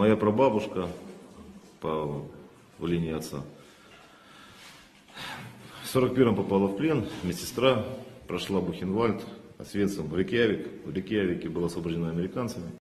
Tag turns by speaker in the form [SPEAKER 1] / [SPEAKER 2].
[SPEAKER 1] Моя прабабушка по линии отца в 41-м попала в плен, медсестра, прошла Бухенвальд, Освенцим, в Рейкьявик. В Рейкьявике была освобождена американцами.